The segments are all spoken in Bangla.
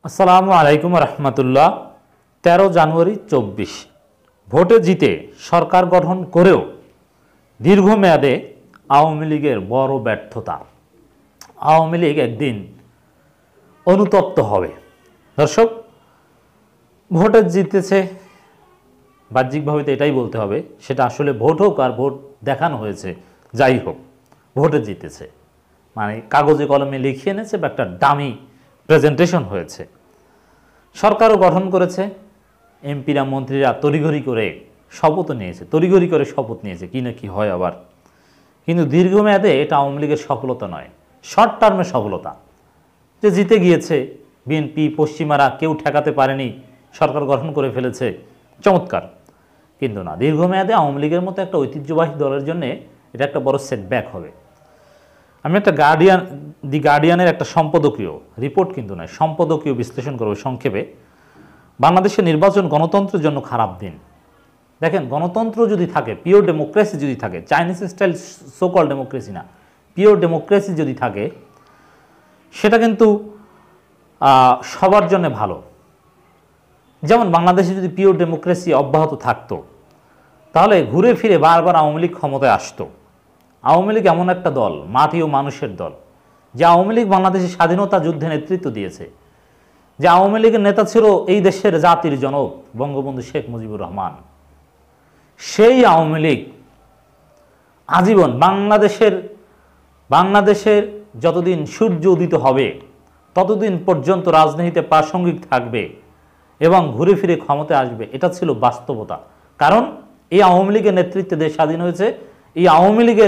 আসসালামু আলাইকুম রহমতুল্লাহ। 13 জানুয়ারি 24 ভোটে জিতে সরকার গঠন করেও দীর্ঘমেয়াদে আওয়ামী লীগের বড় ব্যর্থতা। আওয়ামী লীগ একদিন অনুতপ্ত হবে। দর্শক, ভোটে জিতেছে, বাহ্যিকভাবে তো এটাই বলতে হবে, সেটা আসলে ভোট হোক আর ভোট দেখানো হয়েছে, যাই হোক ভোটে জিতেছে, মানে কাগজে কলমে লিখিয়ে এনেছে বা একটা ডামি প্রেজেন্টেশন হয়েছে। সরকারও গঠন করেছে, এমপিরা মন্ত্রীরা তড়িঘড়ি করে শপথও নিয়েছে, তড়িঘড়ি করে শপথ নিয়েছে, কি না কি হয় আবার। কিন্তু দীর্ঘমেয়াদে এটা আওয়ামী লীগের সফলতা নয়, শর্ট টার্মের সফলতা। যে জিতে গিয়েছে, বিএনপি পশ্চিমারা কেউ ঠেকাতে পারেনি, সরকার গঠন করে ফেলেছে, চমৎকার। কিন্তু না, দীর্ঘমেয়াদে আওয়ামী লীগের মতো একটা ঐতিহ্যবাহী দলের জন্য এটা একটা বড় সেটব্যাক হবে। আমি একটা দি গার্ডিয়ানের একটা সম্পাদকীয় রিপোর্ট, কিন্তু নয়, সম্পাদকীয় বিশ্লেষণ করব সংক্ষেপে। বাংলাদেশের নির্বাচন গণতন্ত্রের জন্য খারাপ দিন। দেখেন, গণতন্ত্র যদি থাকে, পিওর ডেমোক্রেসি যদি থাকে, চাইনিজ স্টাইল সোকল ডেমোক্রেসি না, পিওর ডেমোক্রেসি যদি থাকে, সেটা কিন্তু সবার জন্য ভালো। যেমন বাংলাদেশে যদি পিওর ডেমোক্রেসি অব্যাহত থাকতো, তাহলে ঘুরে ফিরে বারবার আওয়ামী লীগ ক্ষমতায় আসতো। আওয়ামী লীগ এমন একটা দল, মাটি ও মানুষের দল, যে আওয়ামী লীগ বাংলাদেশের স্বাধীনতা যুদ্ধে নেতৃত্ব দিয়েছে। যে আওয়ামী লীগের নেতা ছিল এই দেশের জাতির জনক বঙ্গবন্ধু শেখ মুজিবুর রহমান। সেই আওয়ামী লীগ আজীবন বাংলাদেশের যতদিন সূর্য উদিত হবে ততদিন পর্যন্ত রাজনীতিতে প্রাসঙ্গিক থাকবে এবং ঘুরে ফিরে ক্ষমতায় আসবে। এটা ছিল বাস্তবতা। কারণ এই আওয়ামী লীগের নেতৃত্বে দেশ স্বাধীন হয়েছে। এই আওয়ামী লীগের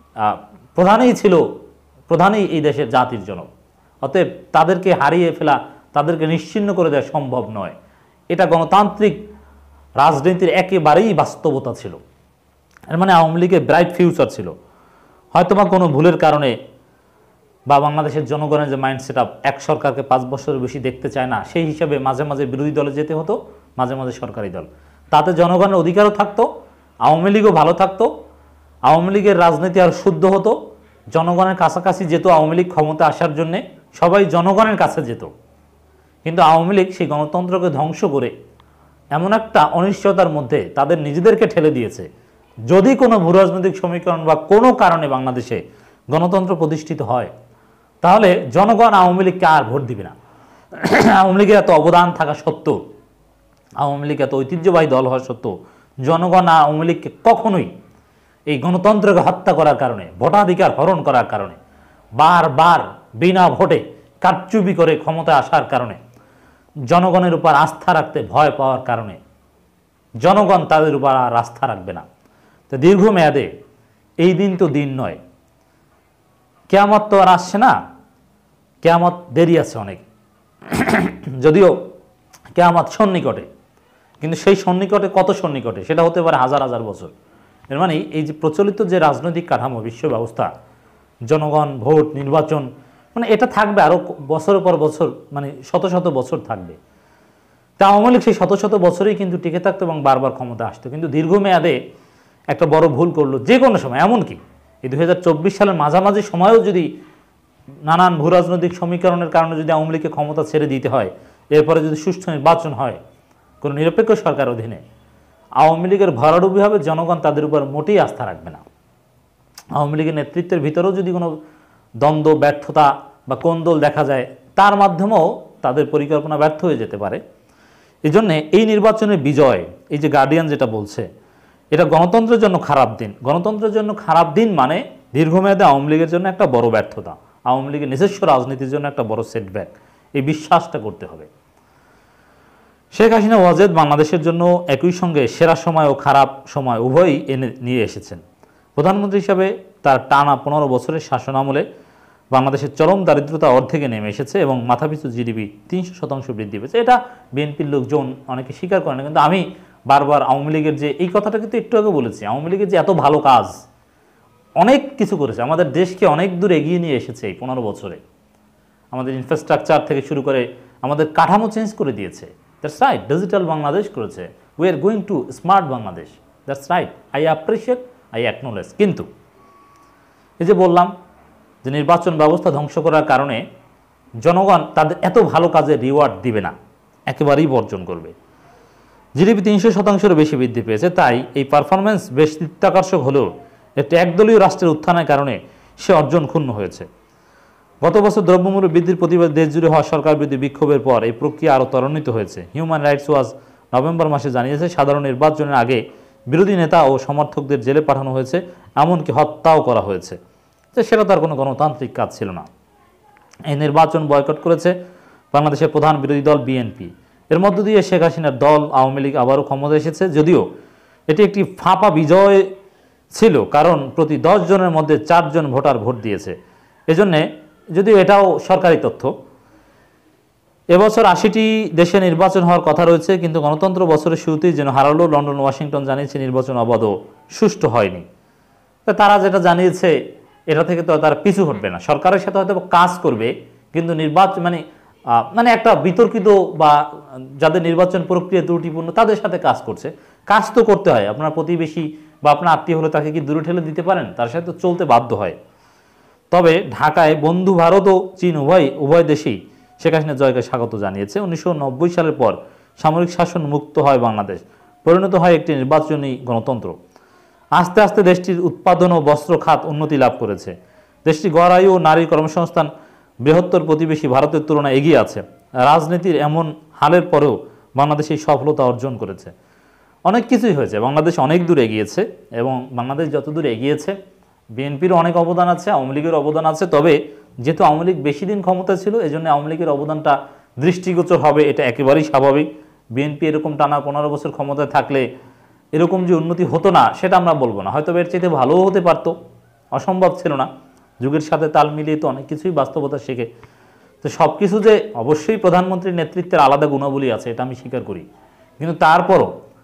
প্রধানই এই দেশের জাতির জনক। অতএব তাদেরকে হারিয়ে ফেলা, তাদেরকে নিশ্চিহ্ন করে দেওয়া সম্ভব নয়। এটা গণতান্ত্রিক রাজনীতির একেবারেই বাস্তবতা ছিল। এর মানে আওয়ামী লীগের ব্রাইট ফিউচার ছিল। হয়তোবা কোনো ভুলের কারণে বা বাংলাদেশের জনগণের যে মাইন্ড সেট আপ, এক সরকারকে 5 বছরের বেশি দেখতে চায় না, সেই হিসাবে মাঝে মাঝে বিরোধী দলে যেতে হতো, মাঝে মাঝে সরকারি দল। তাতে জনগণের অধিকারও থাকতো, আওয়ামী লীগও ভালো থাকতো, আওয়ামী লীগের রাজনীতি আর শুদ্ধ হতো, জনগণের কাছাকাছি যেত। আওয়ামী লীগ ক্ষমতা আসার জন্যে সবাই জনগণের কাছে যেত। কিন্তু আওয়ামী লীগ সেই গণতন্ত্রকে ধ্বংস করে এমন একটা অনিশ্চয়তার মধ্যে তাদের নিজেদেরকে ঠেলে দিয়েছে। যদি কোনো ভূরাজনৈতিক সমীকরণ বা কোনো কারণে বাংলাদেশে গণতন্ত্র প্রতিষ্ঠিত হয়, তাহলে জনগণ আওয়ামী লীগকে আর ভোট দিবে না। আওয়ামী লীগের এত অবদান থাকা সত্ত্বেও, আওয়ামী লীগ এত ঐতিহ্যবাহী দল হওয়া সত্ত্বেও, জনগণ আওয়ামী লীগকে কখনোই এই গণতন্ত্রকে হত্যা করার কারণে, ভোটাধিকার হরণ করার কারণে, বারবার বিনা ভোটে কারচুপি করে ক্ষমতায় আসার কারণে, জনগণের উপর আস্থা রাখতে ভয় পাওয়ার কারণে জনগণ তাদের উপর আর আস্থা রাখবে না। তো দীর্ঘমেয়াদে এই দিন তো দিন নয়, কিয়ামত তো আর আসছে না, কিয়ামত দেরি আছে অনেক। যদিও কিয়ামত সন্নিকটে, কিন্তু সেই সন্নিকটে কত সন্নিকটে, সেটা হতে পারে হাজার হাজার বছর। এর মানে এই যে প্রচলিত যে রাজনৈতিক কাঠামো, বিশ্ব ব্যবস্থা, জনগণ, ভোট, নির্বাচন, মানে এটা থাকবে আরও বছরের পর বছর, মানে শত শত বছর থাকবে। তা আওয়ামী লীগ সেই শত শত বছরেই কিন্তু টিকে থাকতো এবং বারবার ক্ষমতা আসতো। কিন্তু দীর্ঘমেয়াদে একটা বড় ভুল করলো যে কোনো সময়, এমনকি এই 2024 সালের মাঝামাঝি সময়েও যদি নানান ভূরাজনৈতিক সমীকরণের কারণে যদি আওয়ামী লীগকে ক্ষমতা ছেড়ে দিতে হয়, এরপরে যদি সুষ্ঠু নির্বাচন হয় কোনো নিরপেক্ষ সরকার অধীনে, আওয়ামী লীগের ভরাডুবি হবে, জনগণ তাদের উপর মোটেই আস্থা রাখবে না। আওয়ামী লীগের নেতৃত্বের ভিতরেও যদি কোনো দ্বন্দ্ব, ব্যর্থতা বা কোন্দল দেখা যায়, তার মাধ্যমেও তাদের পরিকল্পনা ব্যর্থ হয়ে যেতে পারে। এই জন্যে এই নির্বাচনের বিজয়, এই যে গার্ডিয়ান যেটা বলছে, এটা গণতন্ত্রের জন্য খারাপ দিন। গণতন্ত্রের জন্য খারাপ দিন মানে দীর্ঘমেয়াদে আওয়ামী লীগের জন্য একটা বড় ব্যর্থতা, আওয়ামী লীগের নিজস্ব রাজনীতির জন্য একটা বড় সেটব্যাক। এই বিশ্বাসটা করতে হবে। শেখ হাসিনা ওয়াজেদ বাংলাদেশের জন্য একই সঙ্গে সেরা সময় ও খারাপ সময় উভয়ই নিয়ে এসেছেন। প্রধানমন্ত্রী হিসাবে তার টানা 15 বছরের শাসনামলে বাংলাদেশের চরম দারিদ্রতা অর্ধেকে নেমে এসেছে এবং মাথাপিছু জিডিপি 300% বৃদ্ধি পেয়েছে। এটা বিএনপির লোকজন অনেকে স্বীকার করে না, কিন্তু আমি বারবার আওয়ামী লীগের যে এই কথাটা কিন্তু একটু আগে বলেছি, আওয়ামী লীগের যে এত ভালো কাজ, অনেক কিছু করেছে, আমাদের দেশকে অনেক দূর এগিয়ে নিয়ে এসেছে এই 15 বছরে। আমাদের ইনফ্রাস্ট্রাকচার থেকে শুরু করে আমাদের কাঠামো চেঞ্জ করে দিয়েছে। দ্যাটস রাইট, ডিজিটাল বাংলাদেশ করেছে। We are going to smart Bangladesh. That's right, I appreciate, I acknowledge. কিন্তু এই যে বললাম যে নির্বাচন ব্যবস্থা ধ্বংস করার কারণে জনগণ তাদের এত ভালো কাজে রিওয়ার্ড দিবে না, একেবারেই বর্জন করবে। জিডিপি 300%-এরও বেশি বৃদ্ধি পেয়েছে, তাই এই পারফরমেন্স বেশ চিত্তাকর্ষক হলেও একটি একদলীয় রাষ্ট্রের উত্থানের কারণে সে অর্জন ক্ষুণ্ণ হয়েছে। গত বছর দ্রব্যমূল্য বৃদ্ধির প্রতিবাদ দেশ জুড়ে হওয়া সরকার বিরোধী বিক্ষোভের পর এই প্রক্রিয়া আরও ত্বরান্বিত হয়েছে। হিউম্যান রাইটস ওয়াচ নভেম্বর মাসে জানিয়েছে, সাধারণ নির্বাচনের আগে বিরোধী নেতা ও সমর্থকদের জেলে পাঠানো হয়েছে, এমনকি হত্যাও করা হয়েছে। তো সেটা তার কোনো গণতান্ত্রিক কাজ ছিল না। এই নির্বাচন বয়কট করেছে বাংলাদেশের প্রধান বিরোধী দল বিএনপি। এর মধ্য দিয়ে শেখ হাসিনার দল আওয়ামী লীগ আবারও ক্ষমতায় এসেছে, যদিও এটি একটি ফাঁপা বিজয় ছিল, কারণ প্রতি 10 জনের মধ্যে 4 জন ভোটার ভোট দিয়েছে। এজন্যে, যদিও এটাও সরকারি তথ্য, এবছর 80টি দেশে নির্বাচন হওয়ার কথা রয়েছে, কিন্তু গণতন্ত্র বছরের শুরুতেই যেন হারালো। লন্ডন, ওয়াশিংটন জানিয়েছে নির্বাচন অবাধ ও সুষ্ঠু হয়নি। তারা যেটা জানিয়েছে এটা থেকে তো তারা পিছু হটবে না, সরকারের সাথে হয়তো কাজ করবে, কিন্তু নির্বাচন মানে একটা বিতর্কিত বা যাদের নির্বাচন প্রক্রিয়া ত্রুটিপূর্ণ তাদের সাথে কাজ করছে। কাজ তো করতে হয়, আপনার প্রতিবেশী বা আপনার আত্মীয় হলে তাকে কি দূরে ঠেলে দিতে পারেন? তার সাথে চলতে বাধ্য হয়। তবে ঢাকায় বন্ধু ভারত ও চীন উভয় দেশেই শেখ হাসিনার জয়কে স্বাগত জানিয়েছে। 1990 সালের পর সামরিক শাসন মুক্ত হয় বাংলাদেশ, পরিণত হয় একটি নির্বাচনী গণতন্ত্র। আস্তে আস্তে দেশটির উৎপাদন ও বস্ত্র খাত উন্নতি লাভ করেছে। দেশটি গড় আয়ু ও নারীর কর্মসংস্থান বৃহত্তর প্রতিবেশী ভারতের তুলনায় এগিয়ে আছে। রাজনীতির এমন হালের পরেও বাংলাদেশ এই সফলতা অর্জন করেছে। অনেক কিছুই হয়েছে, বাংলাদেশ অনেক দূর এগিয়েছে, এবং বাংলাদেশ যত দূর এগিয়েছে বিএনপির অনেক অবদান আছে, আওয়ামী লীগের অবদান আছে। তবে যেহেতু আওয়ামী লীগ বেশি দিন ক্ষমতা ছিল, এজন্য আওয়ামী লীগের অবদানটা দৃষ্টিগোচর হবে, এটা একেবারেই স্বাভাবিক। বিএনপি এরকম টানা 15 বছর ক্ষমতায় থাকলে এরকম যে উন্নতি হতো না সেটা আমরা বলবো না, হয়তো এর চাইতে ভালোও হতে পারতো, অসম্ভব ছিল না। যুগের সাথে তাল মিলিয়ে তো অনেক কিছুই বাস্তবতা শেখে। তো সব কিছু যে অবশ্যই প্রধানমন্ত্রীর নেতৃত্বের আলাদা গুণাবলী আছে, এটা আমি স্বীকার করি, কিন্তু তারপরও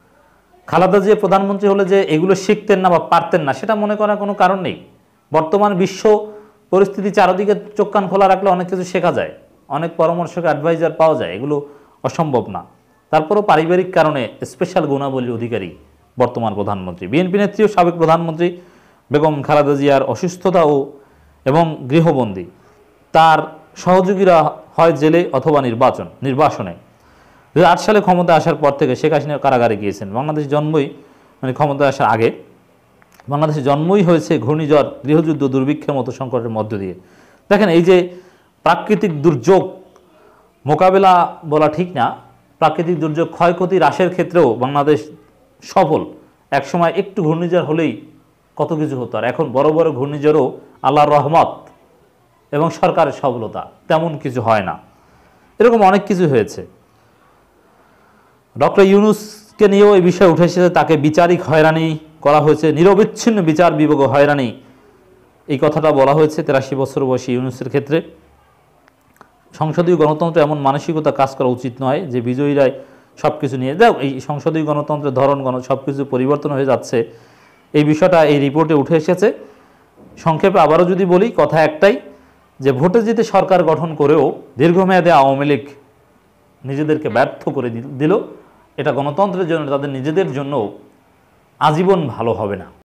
খালেদা জিয়া প্রধানমন্ত্রী হলে যে এগুলো শিখতেন না বা পারতেন না সেটা মনে করার কোনো কারণ নেই। বর্তমান বিশ্ব পরিস্থিতি চারদিকে চোখ কান খোলা রাখলে অনেক কিছু শেখা যায়, অনেক পরামর্শক অ্যাডভাইজার পাওয়া যায়, এগুলো অসম্ভব না। তারপরও পারিবারিক কারণে স্পেশাল গুণাবলীর অধিকারী বর্তমান প্রধানমন্ত্রী। বিএনপি নেত্রী ও সাবেক প্রধানমন্ত্রী বেগম খালেদা জিয়ার অসুস্থতা এবং গৃহবন্দী, তার সহযোগীরা হয় জেলে অথবা নির্বাসনে। 2008 সালে ক্ষমতায় আসার পর থেকে শেখ হাসিনা কারাগারে গিয়েছেন। বাংলাদেশ জন্মই ক্ষমতায় আসার আগে বাংলাদেশে জন্মই হয়েছে ঘূর্ণিঝড়, গৃহযুদ্ধ, দুর্ভিক্ষের মতো সংকটের মধ্য দিয়ে। দেখেন, এই যে প্রাকৃতিক দুর্যোগ মোকাবেলা বলা ঠিক না, প্রাকৃতিক দুর্যোগ ক্ষয়ক্ষতি হ্রাসের ক্ষেত্রেও বাংলাদেশ সফল। একসময় একটু ঘূর্ণিঝড় হলেই কত কিছু হতো, আর এখন বড় বড় ঘূর্ণিঝড়ও আল্লাহর রহমত এবং সরকারের সফলতা, তেমন কিছু হয় না। এরকম অনেক কিছু হয়েছে। ডক্টর ইউনূসকে নিয়েও এই বিষয়ে উঠে এসেছে, তাকে বিচারিক হয়রানি করা হয়েছে, নিরবিচ্ছিন্ন বিচার বিভাগ হয়রানি, এই কথাটা বলা হয়েছে 83 বছর বয়সী ইউনূসের ক্ষেত্রে। সংসদীয় গণতন্ত্রে এমন মানসিকতা কাজ করা উচিত নয় যে বিজয়ীরাই সব কিছু নিয়ে যাও। এই সংসদীয় গণতন্ত্রের ধরন সব কিছু পরিবর্তন হয়ে যাচ্ছে, এই বিষয়টা এই রিপোর্টে উঠে এসেছে। সংক্ষেপে আবারও যদি বলি, কথা একটাই, যে ভোটে জিতে সরকার গঠন করেও দীর্ঘমেয়াদে আওয়ামী লীগ নিজেদেরকে ব্যর্থ করে দিল। এটা গণতন্ত্রের জন্য, তাদের নিজেদের জন্য আজীবন ভালো হবে না।